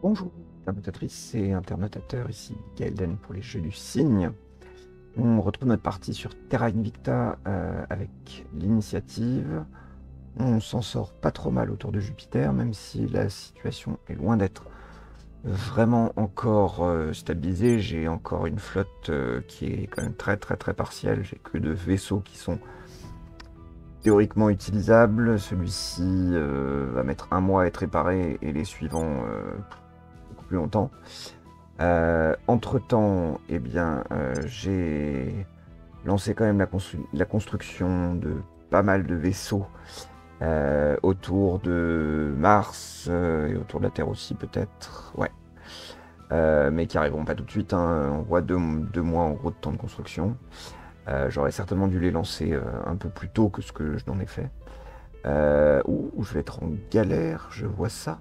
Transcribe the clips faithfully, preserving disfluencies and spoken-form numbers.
Bonjour, internautatrices et internautateurs, ici Gaelden pour les Jeux du Cygne. On retrouve notre partie sur Terra Invicta euh, avec l'initiative. On s'en sort pas trop mal autour de Jupiter, même si la situation est loin d'être vraiment encore euh, stabilisée. J'ai encore une flotte euh, qui est quand même très très très partielle. J'ai que deux vaisseaux qui sont théoriquement utilisables. Celui-ci euh, va mettre un mois à être réparé et les suivants euh, beaucoup plus longtemps. Euh, entre-temps, eh bien, euh, j'ai lancé quand même la, constru la, construction de pas mal de vaisseaux euh, autour de Mars euh, et autour de la Terre aussi peut-être, ouais. Euh, mais qui arriveront pas tout de suite, hein. On voit deux, deux mois en gros de temps de construction. Euh, J'aurais certainement dû les lancer euh, un peu plus tôt que ce que je n'en ai fait. Euh, ouh, je vais être en galère, je vois ça.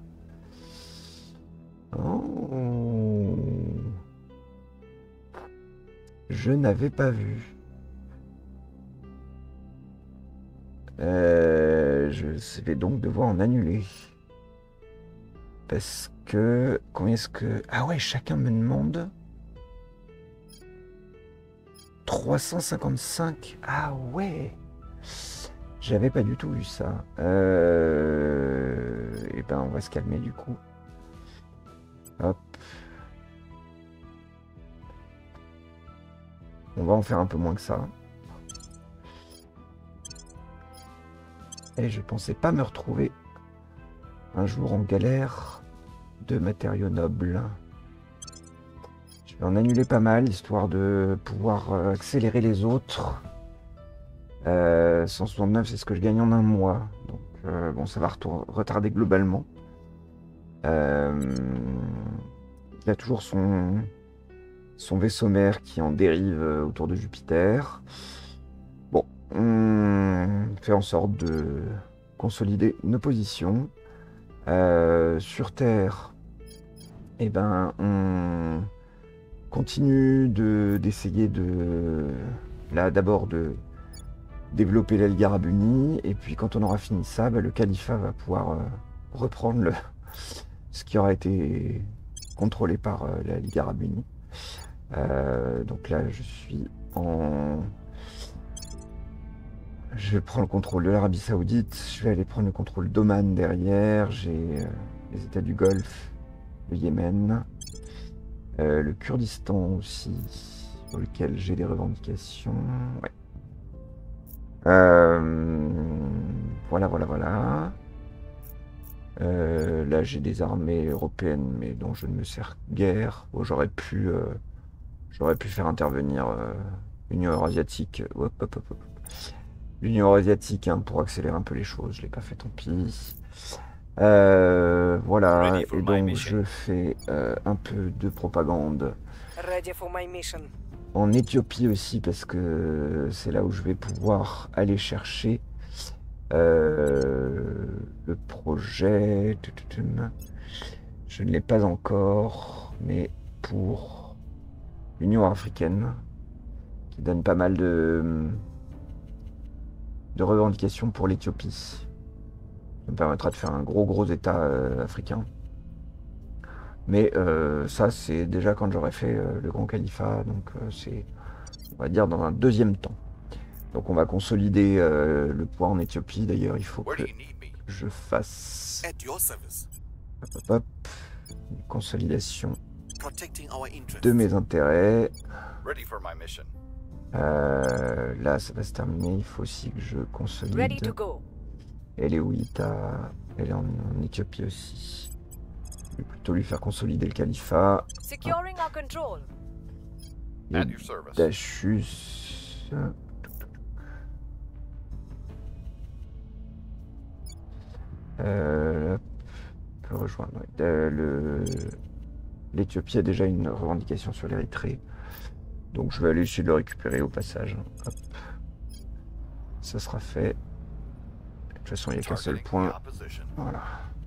Oh. Je n'avais pas vu. Euh, je vais donc devoir en annuler. Parce que... Combien est-ce que... Ah ouais, chacun me demande... trois cent cinquante-cinq. Ah ouais. J'avais pas du tout vu ça. Euh... Et ben on va se calmer du coup. Hop. On va en faire un peu moins que ça. Et je pensais pas me retrouver un jour en galère de matériaux nobles. Je vais en annuler pas mal, histoire de pouvoir accélérer les autres. Euh, cent soixante-neuf, c'est ce que je gagne en un mois. Donc euh, bon, ça va retarder globalement. Euh, il a toujours son, son vaisseau mère qui en dérive autour de Jupiter. Bon, on fait en sorte de consolider nos positions. Euh, sur Terre, eh ben, on continue d'essayer de, de là d'abord de développer la Ligue Arabe Unie, et puis quand on aura fini ça, bah, le califat va pouvoir euh, reprendre le, ce qui aura été contrôlé par euh, la Ligue Arabe Unie. Euh, donc là, je suis en... Je prends le contrôle de l'Arabie Saoudite, je vais aller prendre le contrôle d'Oman derrière, j'ai euh, les États du Golfe, le Yémen, euh, le Kurdistan aussi, sur lequel j'ai des revendications. Ouais. Euh, voilà, voilà, voilà. Euh, là, j'ai des armées européennes, mais dont je ne me sers guère. Bon, j'aurais pu, euh, j'aurais pu faire intervenir euh, l'Union Eurasiatique. Hop, hop, hop, hop. L'Union Eurasiatique, hein, pour accélérer un peu les choses. Je l'ai pas fait, tant pis. Euh, voilà, et donc je fais euh, un peu de propagande en Éthiopie aussi, parce que c'est là où je vais pouvoir aller chercher euh, le projet. Je ne l'ai pas encore, mais pour l'Union africaine, qui donne pas mal de, de revendications pour l'Éthiopie. Ça me permettra de faire un gros gros état euh, africain. Mais euh, ça, c'est déjà quand j'aurai fait euh, le grand califat, donc euh, c'est, on va dire, dans un deuxième temps. Donc on va consolider euh, le poids en Éthiopie. D'ailleurs, il faut que je fasse hop, hop, hop, une consolidation de mes intérêts. Euh, là, ça va se terminer. Il faut aussi que je consolide. Elle est où, Ita? Elle est en, en Éthiopie aussi. Je vais plutôt lui faire consolider le califat. Ah. Dachus. Euh, peut rejoindre. Le... L'Éthiopie a déjà une revendication sur l'Érythrée. Donc je vais aller essayer de le récupérer au passage. Hop. Ça sera fait. De toute façon, il n'y a qu'un seul point. Voilà.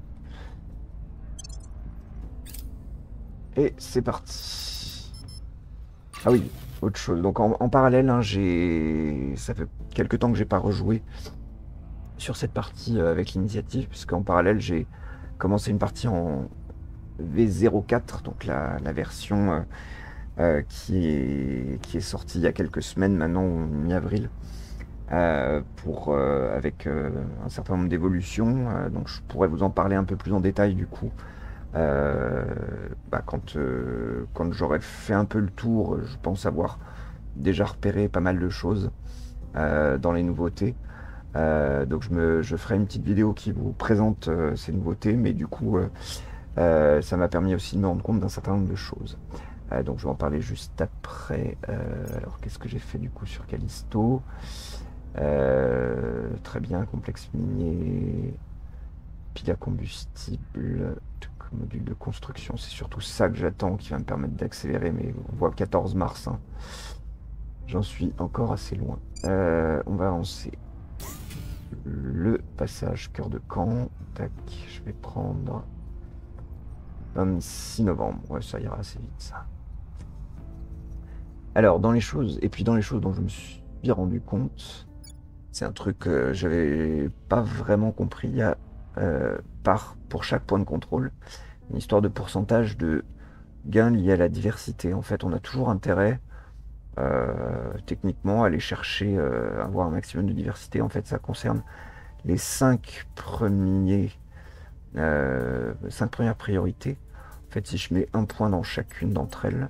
Et c'est parti. Ah oui, autre chose. Donc en, en parallèle, hein, j'ai, ça fait quelques temps que j'ai pas rejoué sur cette partie euh, avec l'initiative, puisqu'en parallèle, j'ai commencé une partie en, V zéro quatre, donc la, la version euh, euh, qui, est, qui est sortie il y a quelques semaines maintenant, mi-avril, euh, pour euh, avec euh, un certain nombre d'évolutions. Euh, donc je pourrais vous en parler un peu plus en détail du coup. Euh, bah, quand euh, quand j'aurai fait un peu le tour, je pense avoir déjà repéré pas mal de choses euh, dans les nouveautés. Euh, donc je, me, je ferai une petite vidéo qui vous présente euh, ces nouveautés, mais du coup euh, euh, ça m'a permis aussi de me rendre compte d'un certain nombre de choses. Euh, donc je vais en parler juste après. Euh, alors qu'est-ce que j'ai fait du coup sur Callisto? euh, Très bien, complexe minier, pile à combustible, module de construction, c'est surtout ça que j'attends qui va me permettre d'accélérer, mais on voit quatorze mars, hein. J'en suis encore assez loin. Euh, on va avancer. Le passage cœur de camp. Tac, je vais prendre vingt-six novembre. Ouais, ça ira assez vite, ça. Alors, dans les choses, et puis dans les choses dont je me suis rendu compte, c'est un truc que j'avais pas vraiment compris. Il y a, euh, par, pour chaque point de contrôle, une histoire de pourcentage de gains liés à la diversité. En fait, on a toujours intérêt, euh, techniquement, à aller chercher, euh, avoir un maximum de diversité. En fait, ça concerne les cinq premiers, euh, cinq premières priorités. En fait, si je mets un point dans chacune d'entre elles,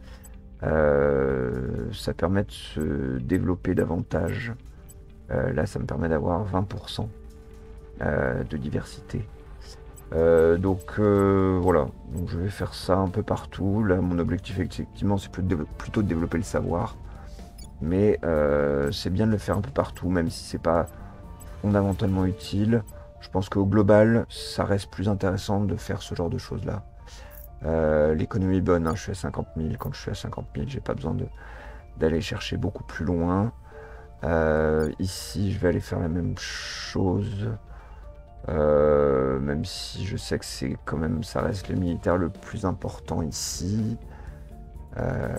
euh, ça permet de se développer davantage. Euh, là, ça me permet d'avoir vingt pour cent euh, de diversité. Euh, donc euh, voilà, donc je vais faire ça un peu partout. Là, mon objectif, effectivement, c'est plutôt de développer le savoir. Mais euh, c'est bien de le faire un peu partout, même si c'est pas fondamentalement utile. Je pense qu'au global, ça reste plus intéressant de faire ce genre de choses-là. Euh, L'économie est bonne, hein, je suis à cinquante mille. Quand je suis à cinquante mille, j'ai pas besoin d'aller chercher beaucoup plus loin. Euh, ici, je vais aller faire la même chose. Euh, même si je sais que c'est quand même, ça reste le militaire le plus important ici. Euh,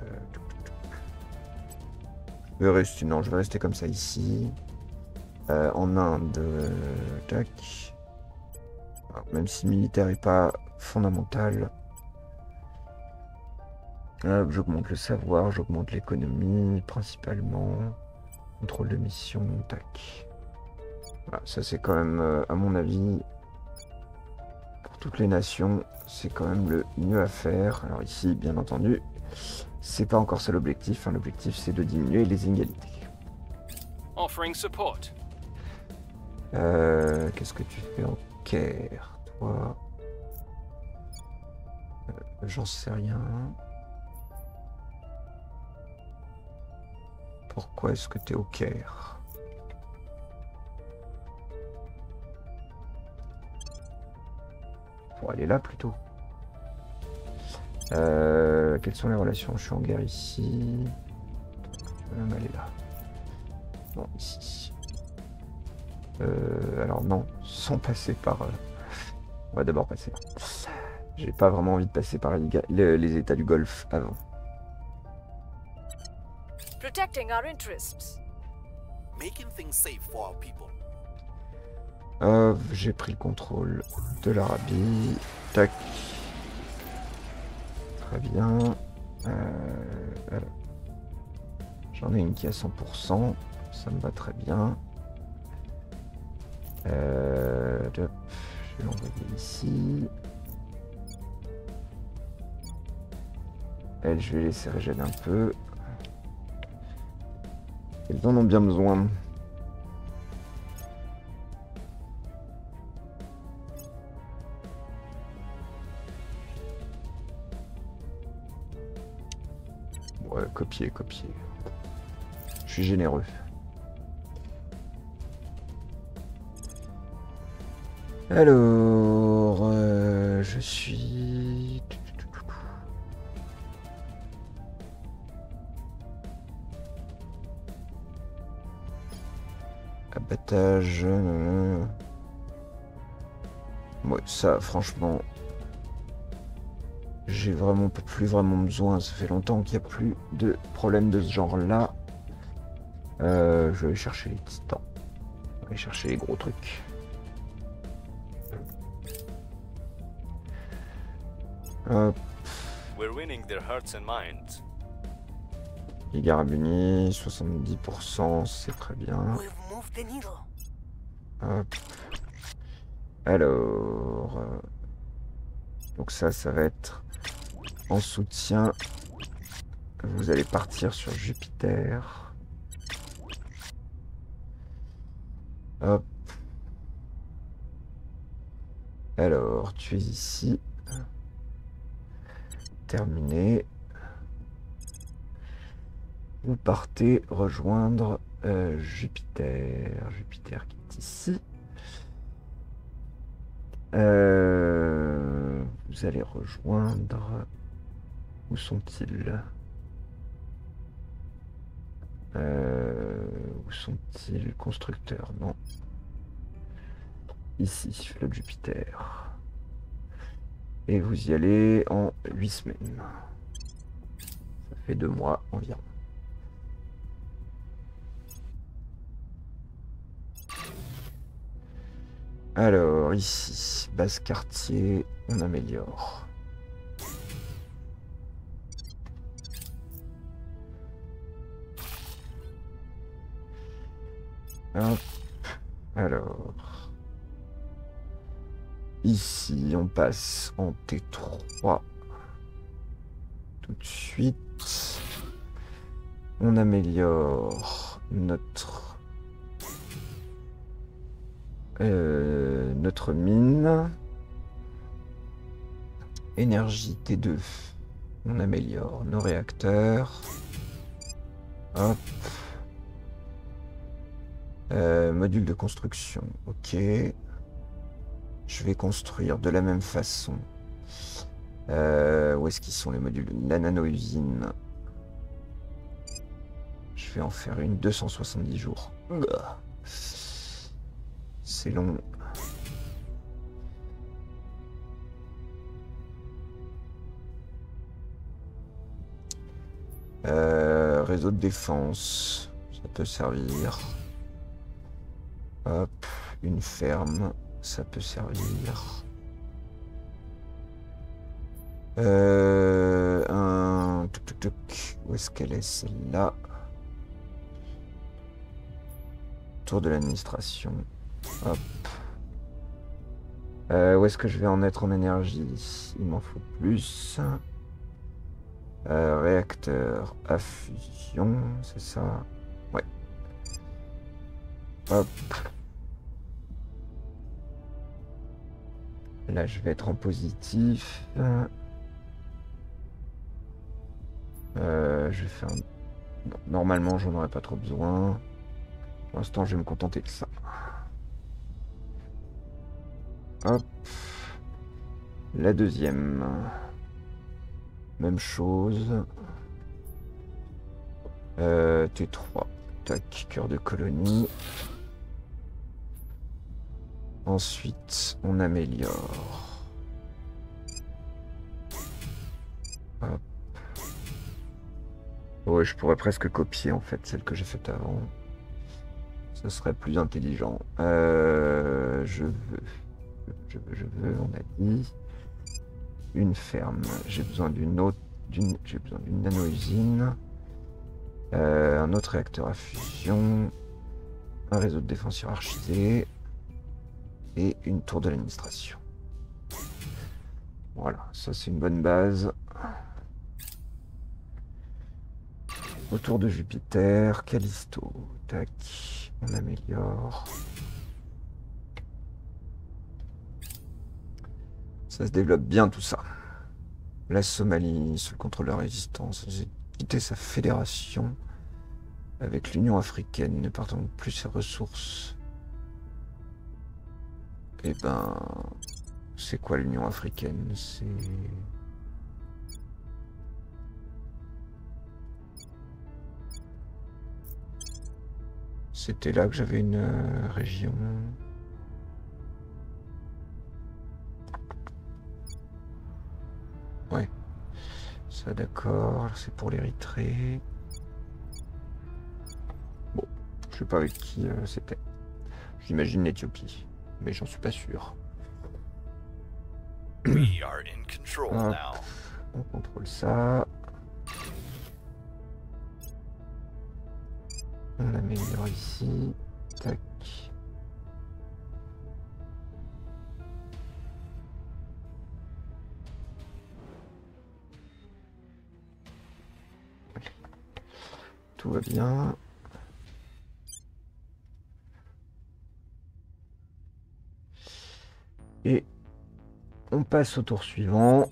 je vais rester, non, je vais rester comme ça ici. Euh, en Inde, euh, tac. Alors, même si le militaire n'est pas fondamental, j'augmente le savoir, j'augmente l'économie principalement. Contrôle de mission, tac. Voilà, ça c'est quand même, euh, à mon avis, pour toutes les nations, c'est quand même le mieux à faire. Alors ici, bien entendu, c'est pas encore ça l'objectif. Hein. L'objectif, c'est de diminuer les inégalités. Offering support. Euh, Qu'est-ce que tu fais en Caire, toi? euh, J'en sais rien. Pourquoi est-ce que tu es au Caire? Pour aller là plutôt. Euh, quelles sont les relations? Je suis en guerre ici. Euh, elle est là. Non, ici. Euh, alors non, sans passer par... Euh... On va d'abord passer. J'ai pas vraiment envie de passer par les, les, les États du Golfe avant. Protecting our interests. Making things safe for our people. Euh, j'ai pris le contrôle de l'Arabie. Tac. Très bien. Euh, J'en ai une qui est à cent pour cent. Ça me va très bien. Euh, je vais l'envoyer ici. Elle, je vais laisser régénérer un peu. Elles en ont bien besoin. Ouais, copier, copier. Je suis généreux. Alors, euh, je suis... Abattage... Euh... Ouais, ça, franchement... J'ai vraiment plus vraiment besoin. Ça fait longtemps qu'il n'y a plus de problème de ce genre-là. Euh, je vais aller chercher les titans. Je vais aller chercher les gros trucs. Hop. We're winning their hearts and minds. Ligue arabe unie, soixante-dix pour cent, c'est très bien. We've moved the needle. Hop. Alors... euh, donc ça, ça va être en soutien. Vous allez partir sur Jupiter. Hop. Alors, tu es ici. Terminé. Vous partez rejoindre euh, Jupiter. Jupiter qui est ici. Euh, vous allez rejoindre... Où sont-ils? euh, Où sont-ils? Constructeurs, non. Ici, flotte Jupiter. Et vous y allez en huit semaines. Ça fait deux mois environ. Alors, ici, base quartier, on améliore. Hop. Alors, ici, on passe en T trois. Tout de suite. On améliore notre... Euh, notre mine. Énergie T deux. On améliore nos réacteurs. Hop. Euh, module de construction. Ok. Je vais construire de la même façon. Euh, où est-ce qu'ils sont les modules? La nano-usine. Je vais en faire une deux cent soixante-dix jours. C'est long. Euh, réseau de défense. Ça peut servir. Hop. Une ferme. Ça peut servir. Euh, un... Tuc, tuc, tuc. Où est-ce qu'elle est, celle-là? Tour de l'administration. Hop. Euh, où est-ce que je vais en être en énergie? Il m'en faut plus. Euh, réacteur à fusion, c'est ça? Ouais. Hop. Là, je vais être en positif. Euh, je vais faire... Un... Bon, normalement, j'en aurais pas trop besoin. Pour l'instant, je vais me contenter de ça. Hop. La deuxième. Même chose. Euh, T trois. Tac, cœur de colonie. Ensuite, on améliore. Hop. Ouais, je pourrais presque copier en fait celle que j'ai faite avant. Ce serait plus intelligent. Euh, je veux, je veux, je veux, on a dit. Une ferme. J'ai besoin d'une autre, d'une, j'ai besoin d'une nano-usine. Euh, un autre réacteur à fusion. Un réseau de défense hiérarchisé. Et une tour de l'administration. Voilà, ça c'est une bonne base. Autour de Jupiter, Callisto. Tac, on améliore. Ça se développe bien tout ça. La Somalie, sous le contrôle de la résistance, j'ai quitté sa fédération avec l'Union africaine, ne partant plus ses ressources. Eh ben, c'est quoi l'Union africaine? C'est... C'était là que j'avais une euh, région. Ouais. Ça d'accord, c'est pour l'Érythrée. Bon, je sais pas avec qui euh, c'était. J'imagine l'Éthiopie, mais j'en suis pas sûr. We are in control Hop. now. On contrôle ça. On améliore ici. Tac. Tout va bien. Et on passe au tour suivant.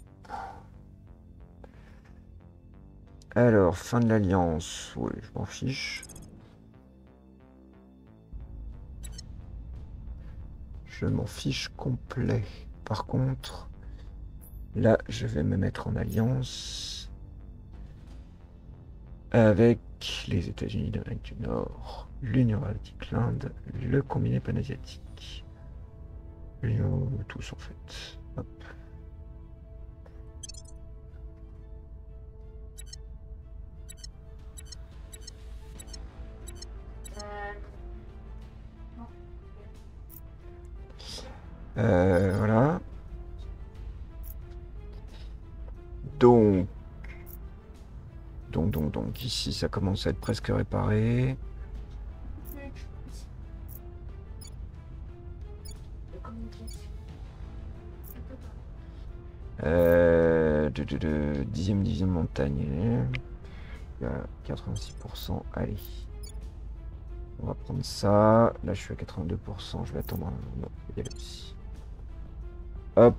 Alors, fin de l'alliance. Oui, je m'en fiche. Je m'en fiche complet. Par contre, là, je vais me mettre en alliance avec les États-Unis d'Amérique du Nord, l'Union Galactique, l'Inde, le combiné panasiatique. L'Union de tous en fait. Hop. Euh, voilà. Donc, donc, donc, donc, ici, ça commence à être presque réparé. Euh, de, de, de, dixième division de montagne. Il y a quatre-vingt-six pour cent. Allez. On va prendre ça. Là, je suis à quatre-vingt-deux pour cent. Je vais attendre un moment. Il y a là aussi. Hop.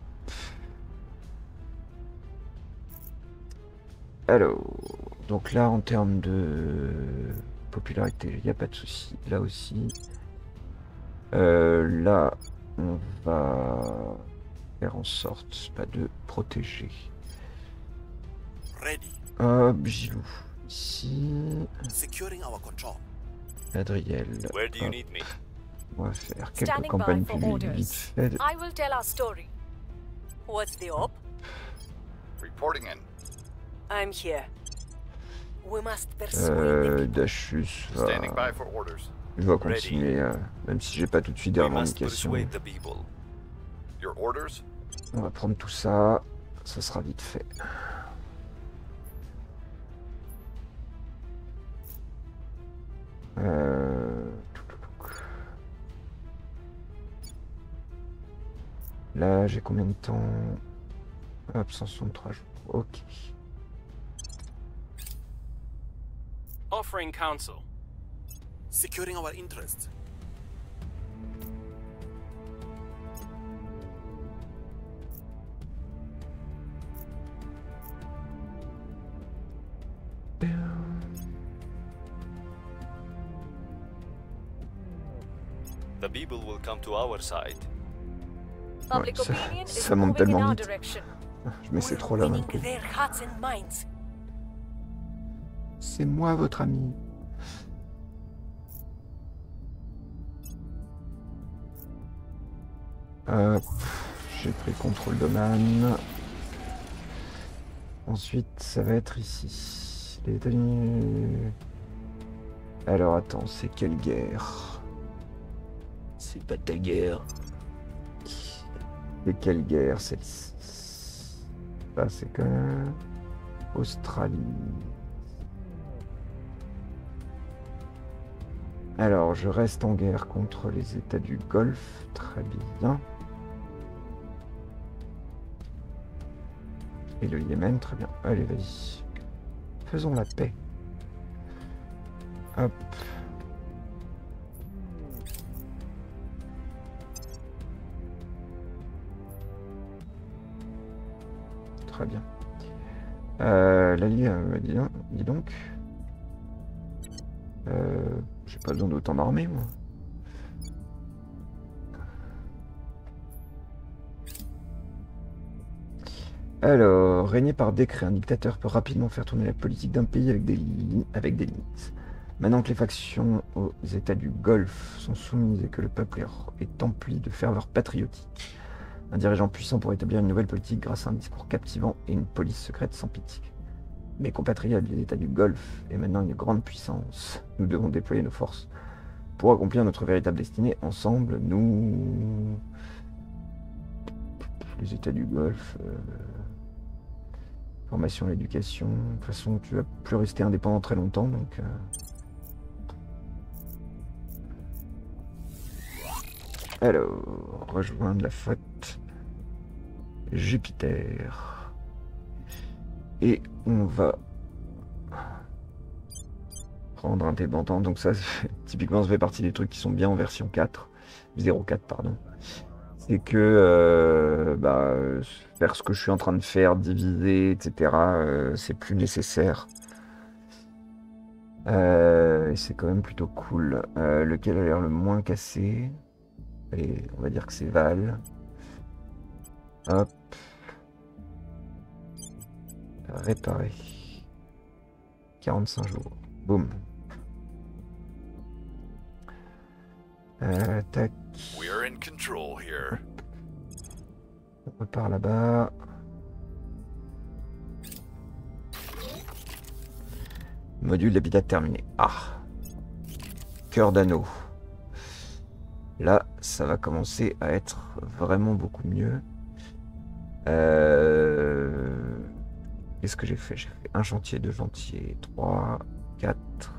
Alors, donc là, en termes de popularité, il n'y a pas de souci. Là aussi. Euh, là, on va faire en sorte pas de protéger. Ready. Hop, Gilou. Ici. Securing our control. Adriel. Where do you Hop. need me? On va faire quelques Standing by campagnes for publiques orders. vite fait. I will tell our story. What's the op? Reporting in. I'm here. We must persuade Euh, the people. Dachus va, Standing by for orders. va continuer, euh, même si j'ai pas tout de suite des We must revendications. persuade the people. Your orders? On va prendre tout ça, ça sera vite fait. Euh... Là, j'ai combien de temps? Hop, cent soixante-trois jours. Ok. Offering counsel. Securing our interests. The people will come to our side. Public ça- opinion is ça monte moving in tellement our vite. direction. Je mets ces We're trop là winning maintenant. their hearts and minds. C'est moi votre ami. Hop, j'ai pris contrôle domaine. Ensuite, ça va être ici. Les États-Unis. Alors attends, c'est quelle guerre? C'est pas ta guerre. C'est quelle guerre celle-ci? Ça, c'est quand même Australie. Alors, je reste en guerre contre les États du Golfe. Très bien. Et le Yémen, très bien. Allez, vas-y. Faisons la paix. Hop. Très bien. Euh, la Ligue, euh, dis donc. Dis donc. Euh, j'ai pas besoin d'autant d'armée, moi. Alors, régner par décret, un dictateur peut rapidement faire tourner la politique d'un pays avec des, li- avec des limites. Maintenant que les factions aux États du Golfe sont soumises et que le peuple est, est empli de ferveur patriotique, un dirigeant puissant pourrait établir une nouvelle politique grâce à un discours captivant et une police secrète sans pitié. Mes compatriotes, les États du Golfe est maintenant une grande puissance. Nous devons déployer nos forces pour accomplir notre véritable destinée. Ensemble, nous... les États du Golfe, euh, formation et l'éducation. De toute façon, tu vas plus rester indépendant très longtemps, donc... Euh... Alors, rejoindre la flotte Jupiter. Et on va prendre un indépendant. Donc ça, typiquement, ça fait partie des trucs qui sont bien en version quatre. zéro quatre, pardon. C'est que euh, bah, faire ce que je suis en train de faire, diviser, et cetera, euh, c'est plus nécessaire. Euh, et c'est quand même plutôt cool. Euh, lequel a l'air le moins cassé? Allez, on va dire que c'est Val. Hop. Réparer. quarante-cinq jours. Boum. Euh, tac. We are in control here. On repart là-bas. Module d'habitat terminé. Ah. Cœur d'anneau. Là, ça va commencer à être vraiment beaucoup mieux. Euh... Qu'est-ce que j'ai fait? J'ai fait un chantier, deux chantiers, trois, quatre.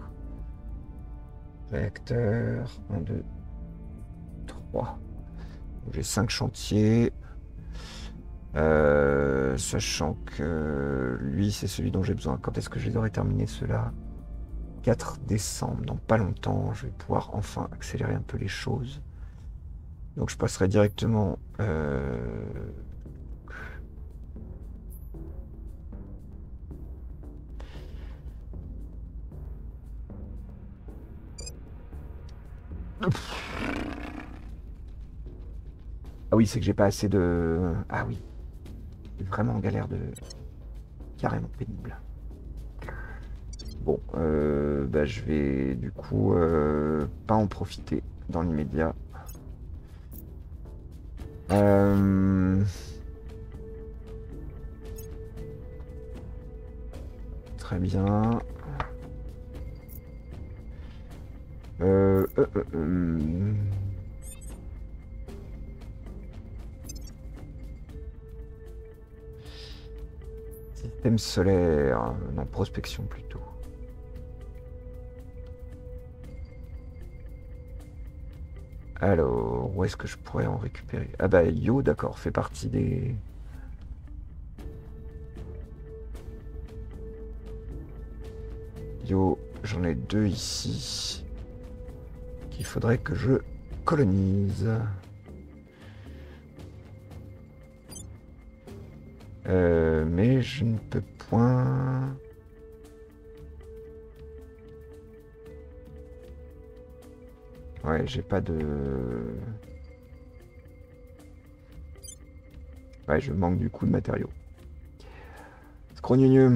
Réacteurs, un, deux, trois. J'ai cinq chantiers. Euh, sachant que lui, c'est celui dont j'ai besoin. Quand est-ce que je les aurai terminés, ceux-là? quatre décembre, dans pas longtemps, je vais pouvoir enfin accélérer un peu les choses. Donc je passerai directement... Euh... Ah oui, c'est que j'ai pas assez de... Ah oui. Je suis vraiment en galère de... Carrément pénible. Bon, euh, bah, je vais du coup euh, pas en profiter dans l'immédiat. Euh... Très bien. Euh, euh, euh, euh... Système solaire, non, prospection plutôt. Alors, où est-ce que je pourrais en récupérer? Ah bah, Yo, d'accord, fait partie des... Yo, j'en ai deux ici. Qu'il faudrait que je colonise. Euh, mais je ne peux point... Ouais, j'ai pas de... Ouais, je manque du coup de matériaux. Scrogneux.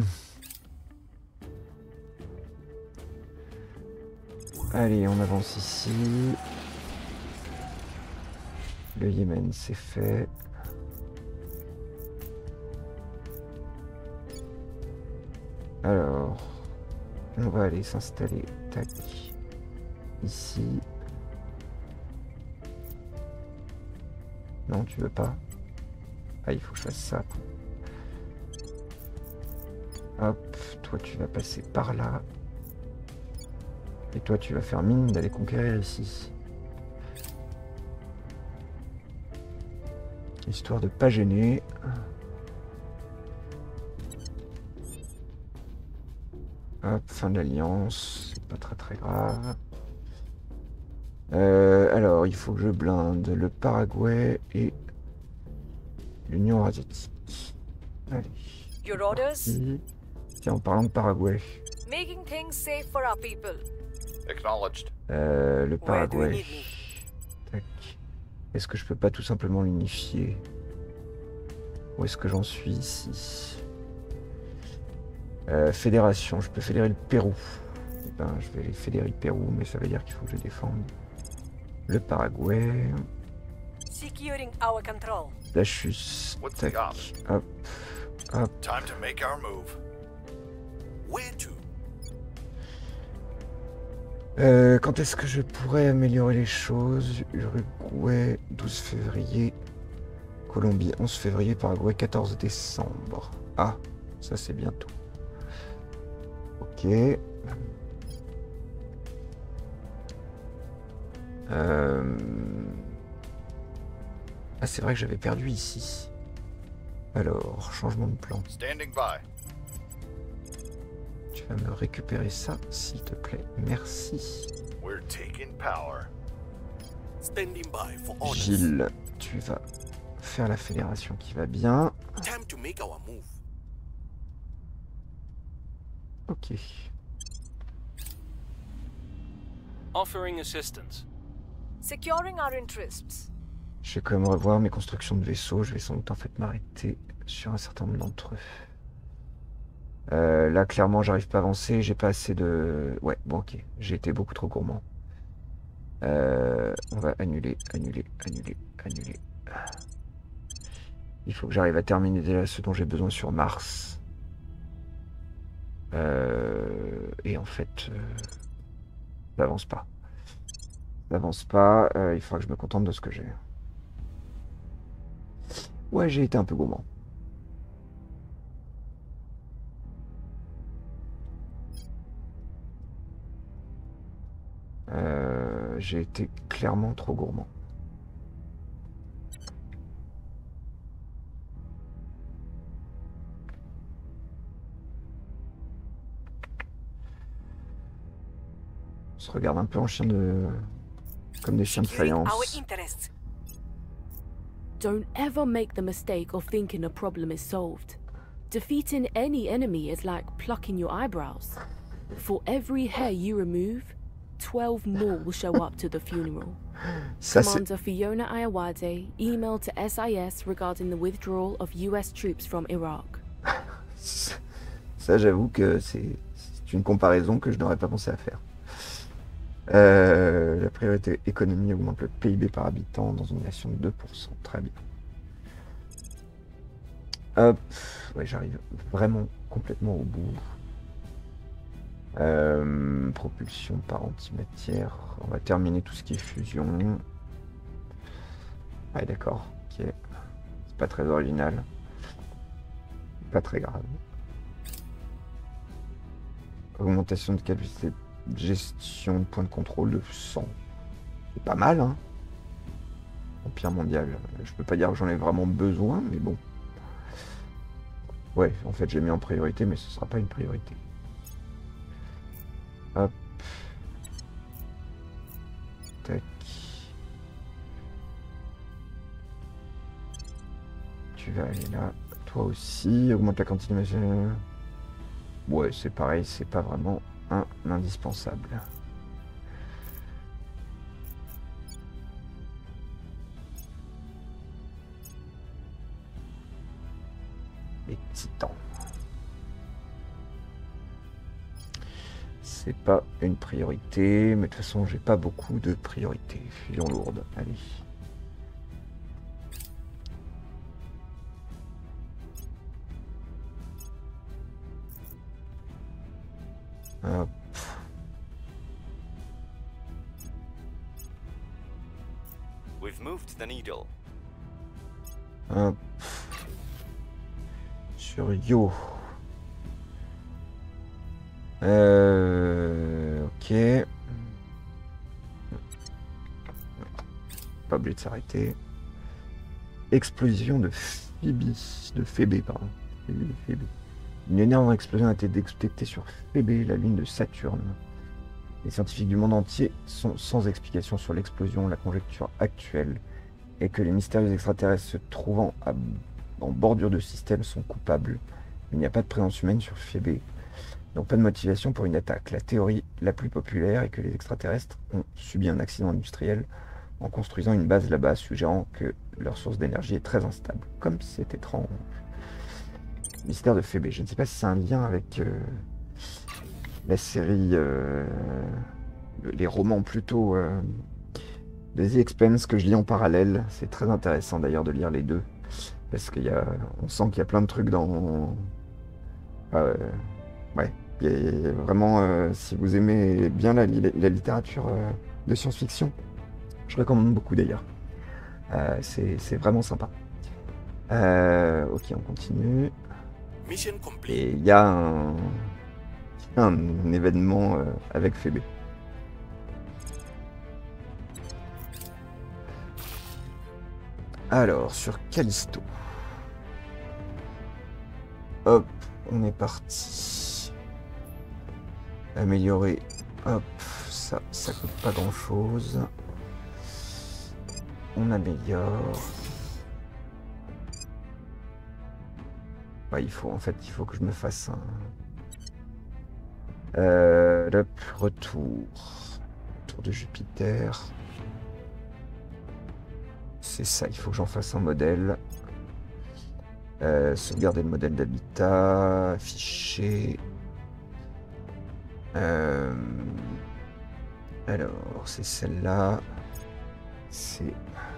Allez, on avance ici. Le Yémen, c'est fait. Alors, on va aller s'installer, tac, ici. Non, tu veux pas? Ah, il faut que je fasse ça. Hop, toi tu vas passer par là. Et toi tu vas faire mine d'aller conquérir ici. Histoire de pas gêner. Hop, fin de l'alliance, c'est pas très très grave. Euh, alors, il faut que je blinde le Paraguay et l'Union asiatique. Allez. Your orders? Parti. Tiens, en parlant de Paraguay, Making things safe for our people. Acknowledged. euh, le Where do you Paraguay. need me? Tac. Est-ce que je peux pas tout simplement l'unifier? Où est-ce que j'en suis ici? euh, Fédération, je peux fédérer le Pérou. Eh ben, je vais fédérer le Pérou, mais ça veut dire qu'il faut que je défende le Paraguay. Securing our control. Lachus. What's Tac. the odds? Hop. Hop. Time to make our move. Where to? Euh, quand est-ce que je pourrais améliorer les choses? Uruguay, douze février. Colombie onze février, Paraguay quatorze décembre. Ah, ça c'est bientôt. Ok. Euh... Ah, c'est vrai que j'avais perdu ici. Alors, changement de plan. Standing by. Tu vas me récupérer ça, s'il te plaît. Merci. We're taking power. Standing by for orders. Gilles, tu vas faire la fédération qui va bien. Time to make our move. Ok. Offering assistance. Securing our interests. Je vais quand même revoir mes constructions de vaisseaux. Je vais sans doute en fait m'arrêter sur un certain nombre d'entre eux. Euh, là, clairement, j'arrive pas à avancer. J'ai pas assez de... Ouais, bon, ok. J'ai été beaucoup trop gourmand. Euh, on va annuler, annuler, annuler, annuler. Il faut que j'arrive à terminer déjà ce dont j'ai besoin sur Mars. Euh, et en fait, euh, ça n'avance pas. Ça n'avance pas. Euh, il faudra que je me contente de ce que j'ai. Ouais, j'ai été un peu gourmand. Euh, j'ai été clairement trop gourmand. On se regarde un peu en chien de... comme des chiens de Securing our faïence. interests. Don't ever make the mistake of thinking a problem is solved. Defeating any enemy is like plucking your eyebrows. For every hair you remove, twelve more will show up to the funeral. Ça, c'est... Commander Fiona Ayawade emailed to S I S regarding the withdrawal of U S troops from Iraq. Ça, j'avoue que c'est c'est une comparaison que je n'aurais pas pensé à faire. Euh, la priorité économie augmente le P I B par habitant dans une nation de deux pour cent. Très bien. Hop. Ouais, j'arrive vraiment complètement au bout. Euh, propulsion par antimatière. On va terminer tout ce qui est fusion. Ouais, d'accord. Ok. C'est pas très original. Pas très grave. Augmentation de capacité de gestion de point de contrôle de cent. C'est pas mal, hein. Empire mondial. Je peux pas dire que j'en ai vraiment besoin, mais bon. Ouais, en fait, j'ai mis en priorité, mais ce sera pas une priorité. Hop. Tac. Tu vas aller là. Toi aussi. Augmente la quantité de machine. Ouais, c'est pareil, c'est pas vraiment un indispensable. Les titans. C'est pas une priorité, mais de toute façon, j'ai pas beaucoup de priorités. Fusion lourde, allez. Hop. We've moved the needle. Hop. Sur Yo. Euh, ok. Pas obligé de s'arrêter. Explosion de Phoebe. De Phébé, pardon. De Phébé. Une énorme explosion a été détectée sur Phébé, la lune de Saturne. Les scientifiques du monde entier sont sans explication sur l'explosion. La conjecture actuelle est que les mystérieux extraterrestres se trouvant à, en bordure de système sont coupables. Il n'y a pas de présence humaine sur Phébé, donc pas de motivation pour une attaque. La théorie la plus populaire est que les extraterrestres ont subi un accident industriel en construisant une base là-bas, suggérant que leur source d'énergie est très instable. Comme c'est étrange. Mystère de Phébé. Je ne sais pas si c'est un lien avec euh, la série, euh, les romans plutôt euh, de The Expanse que je lis en parallèle. C'est très intéressant d'ailleurs de lire les deux. Parce qu'il y a, on sent qu'il y a plein de trucs dans... Euh, ouais, il y a vraiment, euh, si vous aimez bien la, la littérature euh, de science-fiction, je recommande beaucoup d'ailleurs. Euh, c'est, c'est vraiment sympa. Euh, ok, on continue. Mission complete. Et il y a un, un événement euh, avec Phébé. Alors, sur Callisto. Hop, on est parti. Améliorer. Hop, ça, ça coûte pas grand chose. On améliore. Ouais, il faut, en fait, il faut que je me fasse un... Euh, hop, retour. Retour de Jupiter. C'est ça, il faut que j'en fasse un modèle. Euh, sauvegarder le modèle d'habitat. Afficher. Euh, alors, c'est celle-là. C'est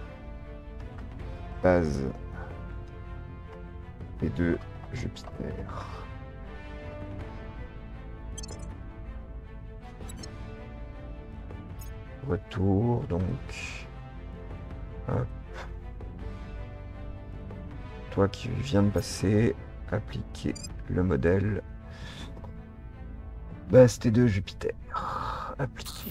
base P deux Jupiter. Retour, donc. Hop. Toi qui viens de passer, appliquer le modèle. Base T deux Jupiter. Appliquer.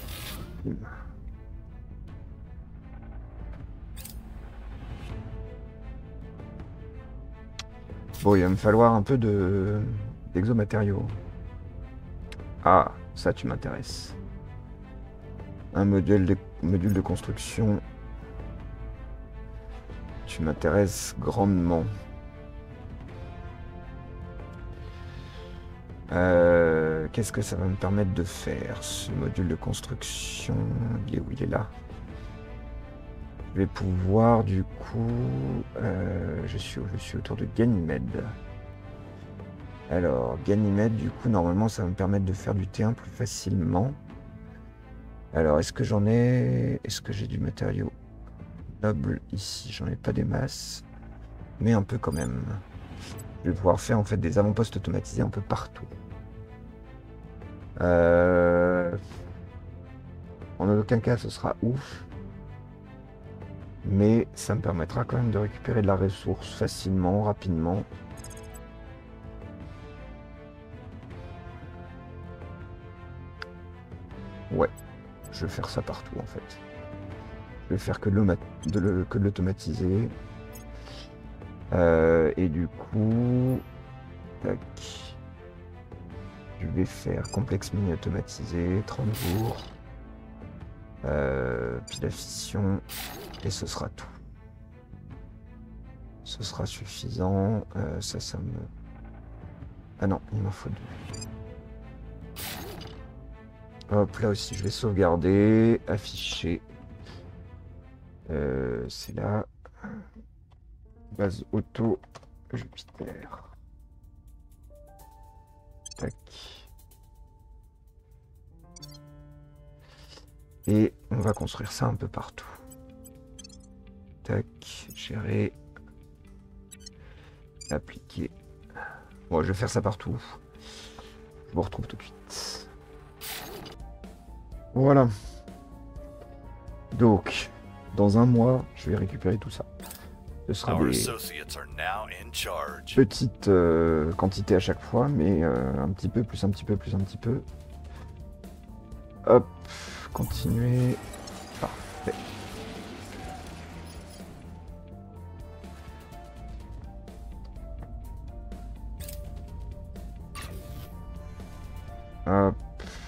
Bon, il va me falloir un peu de d'exomatériaux. Ah, ça tu m'intéresses. Un modèle de module de construction. Tu m'intéresses grandement. Euh, Qu'est-ce que ça va me permettre de faire, ce module de construction? Il est où? Il est là. Je vais pouvoir, du coup... Euh, je, suis, je suis autour de Ganymède. Alors, Ganymède, du coup, normalement, ça va me permettre de faire du T un plus facilement. Alors, est-ce que j'en ai... Est-ce que j'ai du matériau noble ici? J'en ai pas des masses, mais un peu quand même. Je vais pouvoir faire, en fait, des avant-postes automatisés un peu partout. Euh... En aucun cas, ce sera ouf. Mais ça me permettra quand même de récupérer de la ressource facilement, rapidement. Ouais, je vais faire ça partout en fait. Je vais faire que de l'automatiser. Euh, et du coup, tac. Je vais faire complexe mini automatisé, trente jours. Euh, puis la fission. Et ce sera tout. Ce sera suffisant. Euh, ça, ça me... Ah non, il m'en faut deux. Hop, là aussi, je vais sauvegarder. Afficher. Euh, c'est là. Base auto Jupiter. Tac. Et on va construire ça un peu partout. Tac, gérer. Appliquer. Bon, je vais faire ça partout. Je vous retrouve tout de suite. Voilà. Donc, dans un mois, je vais récupérer tout ça. Ce sera Our des associates are now in charge. petites euh, quantités à chaque fois, mais euh, un petit peu, plus un petit peu, plus un petit peu. Hop, continuer. Parfait. Hop.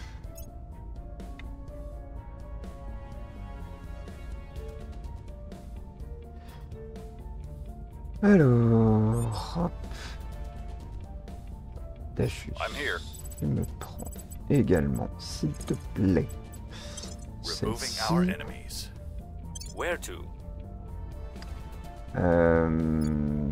Alors, hop. Dachus. I'm here. Je me prends également, s'il te plaît. Removing Celle-ci. our enemies. Where to? Euh...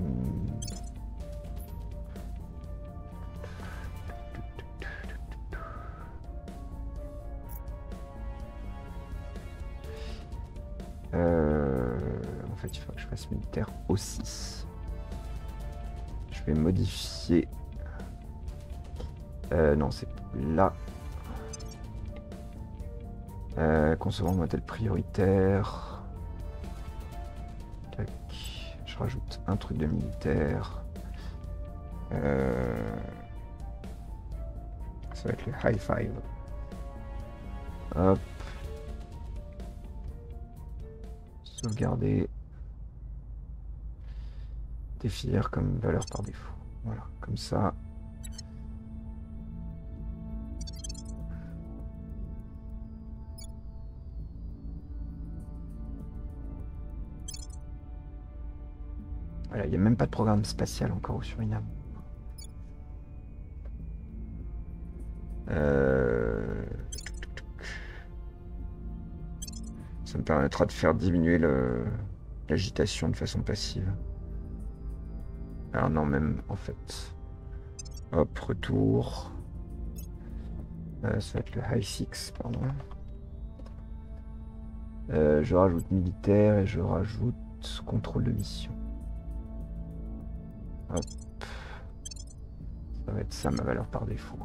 Euh... En fait, il faut que je fasse militaire au six. Je vais modifier. Euh, non, c'est là. Euh, concevoir modèle prioritaire. Tac. Je je rajoute un truc de militaire. Euh... Ça va être le high five. Hop. Sauvegarder. Définir comme valeur par défaut. Voilà, comme ça. Voilà, il n'y a même pas de programme spatial encore au Suriname. Euh... Ça me permettra de faire diminuer le... l'agitation de façon passive. Alors non, même en fait. Hop, retour. Euh, ça va être le high six, pardon. Euh, je rajoute militaire et je rajoute contrôle de mission. Hop. Ça va être ça ma valeur par défaut.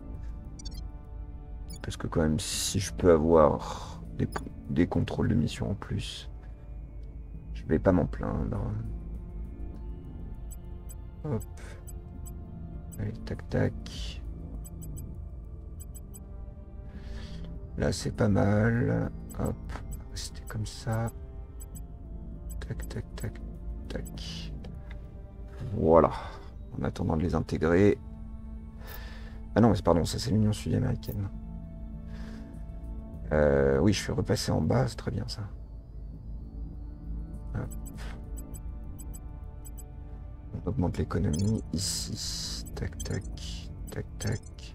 Parce que quand même, si je peux avoir des, des contrôles de mission en plus, je vais pas m'en plaindre. Hop. Allez, tac tac. Là c'est pas mal. Hop. C'était comme ça. Tac tac tac tac. Voilà. En attendant de les intégrer. Ah non, mais pardon, ça c'est l'Union sud-américaine. Euh, oui, je suis repassé en bas, c'est très bien ça. Hop. On augmente l'économie ici. Tac, tac, tac, tac.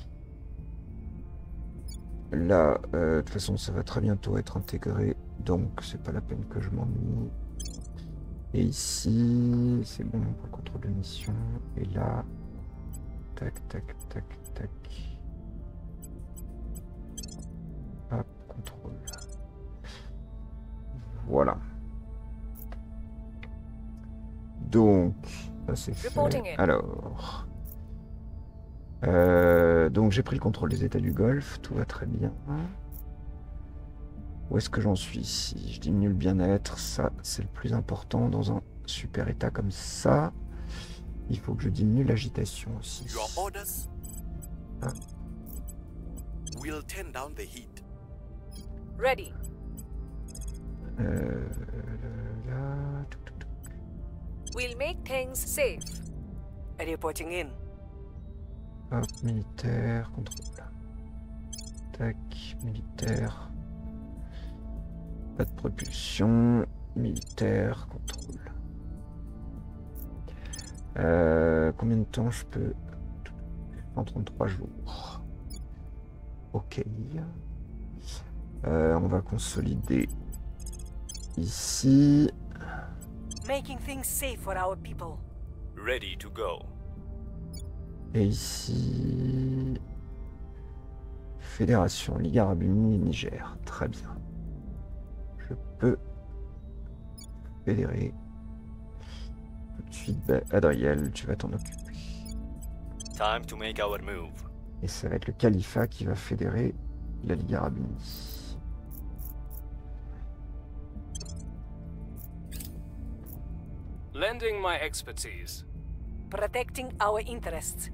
Là, euh, de toute façon, ça va très bientôt être intégré, donc c'est pas la peine que je m'ennuie. Et ici, c'est bon pour le contrôle de mission. Et là, tac, tac, tac, tac. Hop, contrôle. Voilà. Donc, ça c'est fait. Alors, euh, donc j'ai pris le contrôle des États du Golfe, tout va très bien. Où est-ce que j'en suis ici? Je diminue le bien-être, ça c'est le plus important dans un super état comme ça. Il faut que je diminue l'agitation aussi. Your orders? Ah. We'll turn down the heat. Ready. Euh, là, tout, tout, tout. We'll make things safe. Reporting in. Hop, militaire, contrôle. Tac, militaire. Pas de propulsion. Militaire, contrôle. Euh, combien de temps je peux? En trente-trois jours. Ok. Euh, on va consolider ici. Making things safe for our people. Ready to go. Et ici. Fédération, Ligue Arabe Unie et Niger. Très bien. Je peux fédérer. Tout de suite, bah, Adriel, tu vas t'en occuper. Time to make our move. Et ça va être le califat qui va fédérer la Ligue Arabe Unie. Lending my expertise. Protecting our interests.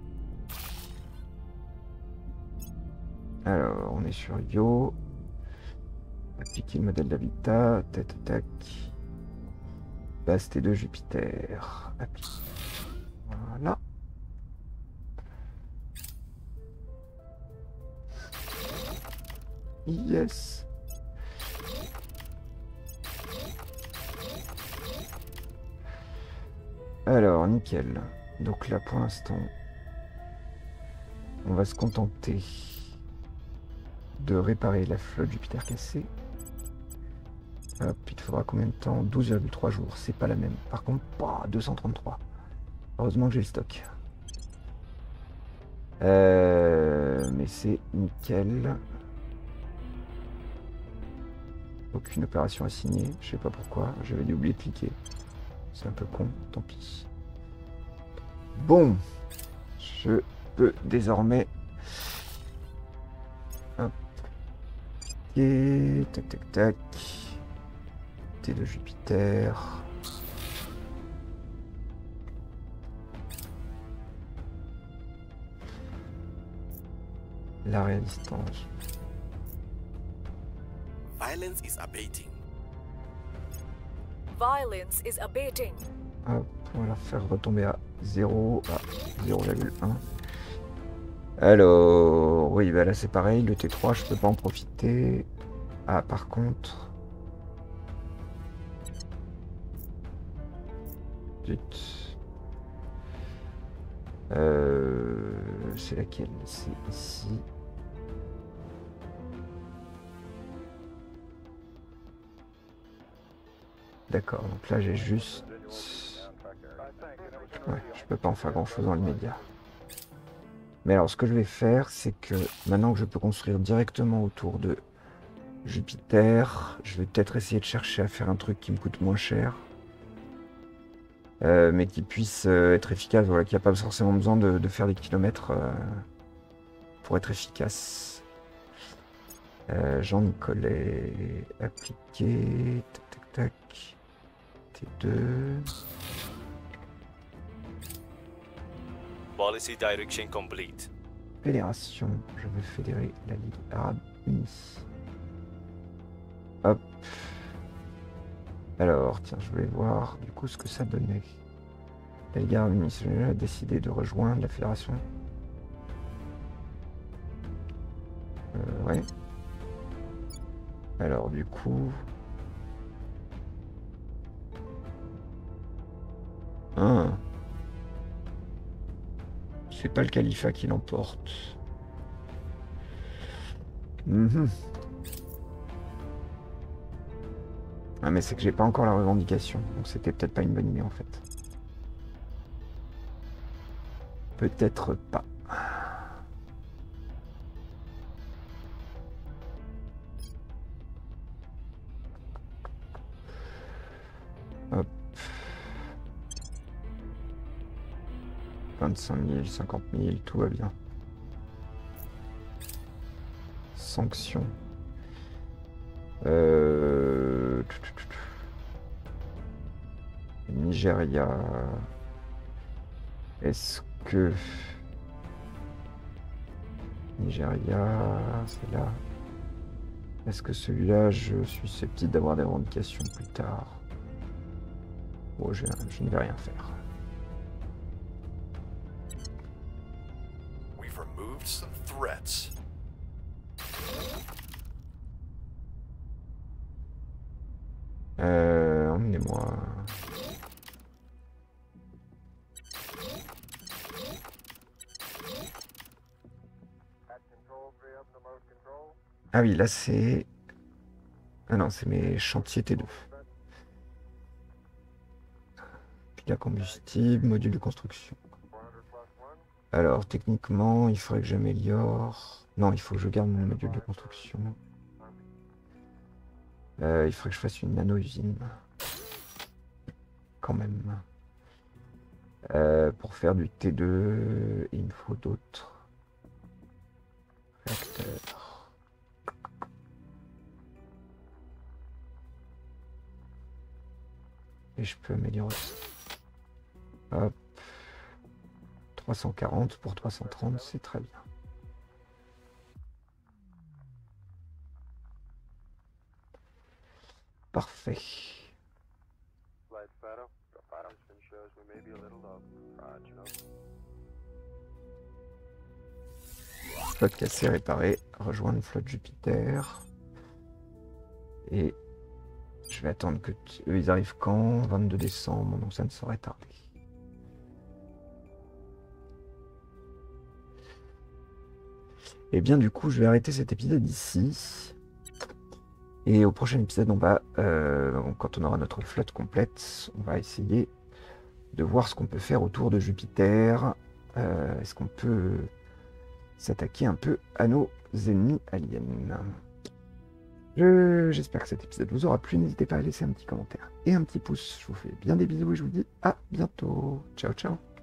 Alors, on est sur Yo. Appliquer le modèle d'habitat. Tac, tac. Base T deux Jupiter. Appliquer. Voilà. Yes. Alors, nickel. Donc là, pour l'instant, on va se contenter de réparer la flotte Jupiter cassée. Hop, il te faudra combien de temps? douze virgule trois jours, c'est pas la même. Par contre, bah, deux cent trente-trois. Heureusement que j'ai le stock. Euh, mais c'est nickel. Aucune opération assignée, je sais pas pourquoi, j'avais dû oublier de cliquer. C'est un peu con, tant pis. Bon, je peux désormais... Hop. Et tac tac tac. T de Jupiter. l'arrêt à distance. Violence is abating. Violence is abating. Hop, on va la faire retomber à zéro, à zéro virgule un. Alors, oui, bah là c'est pareil, le T trois, je peux pas en profiter. Ah, par contre... Zut. Euh, c'est laquelle? C'est ici. D'accord, donc là j'ai juste... Ouais, je peux pas en faire grand chose dans l'immédiat. Mais alors ce que je vais faire, c'est que maintenant que je peux construire directement autour de Jupiter, je vais peut-être essayer de chercher à faire un truc qui me coûte moins cher. Euh, mais qui puisse euh, être efficace, voilà, qui n'a pas forcément besoin de, de faire des kilomètres euh, pour être efficace. Euh, Jean-Nicolet, appliqué, tac tac tac, T deux. Policy direction complete. Fédération, je veux fédérer la Ligue Arabe Unie. Hop. Alors, tiens, je voulais voir du coup ce que ça donnait. La Ligue Arabe Unie a décidé de rejoindre la Fédération. Euh, ouais. Alors, du coup... Ah. C'est pas le califat qui l'emporte. Mm-hmm. Ah mais c'est que j'ai pas encore la revendication, donc c'était peut-être pas une bonne idée en fait. Peut-être pas. Hop. vingt-cinq mille, cinquante mille, tout va bien. Sanctions. Euh... Nigeria. Est-ce que... Nigeria, c'est là. Est-ce que celui-là, je suis susceptible d'avoir des revendications plus tard? Bon, je, je ne vais rien faire. We've removed some threats. Euh, emmenez-moi. Ah oui, là c'est... Ah non, c'est mes chantiers T deux. Pile à combustible, module de construction. Alors, techniquement, il faudrait que j'améliore... Non, il faut que je garde mon module de construction. Euh, il faudrait que je fasse une nano-usine. Quand même. Euh, pour faire du T deux, il me faut d'autres réacteurs. Et je peux améliorer. Hop. trois cent quarante pour trois cent trente, c'est très bien. Parfait. Flotte cassée, réparée. Rejoindre flotte Jupiter. Et je vais attendre que eux ils arrivent quand? vingt-deux décembre, donc ça ne saurait tarder. Et bien du coup je vais arrêter cet épisode ici. Et au prochain épisode on va, euh, quand on aura notre flotte complète, on va essayer de voir ce qu'on peut faire autour de Jupiter. Euh, Est-ce qu'on peut s'attaquer un peu à nos ennemis aliens? J'espère que cet épisode vous aura plu. N'hésitez pas à laisser un petit commentaire et un petit pouce. Je vous fais bien des bisous et je vous dis à bientôt. Ciao, ciao.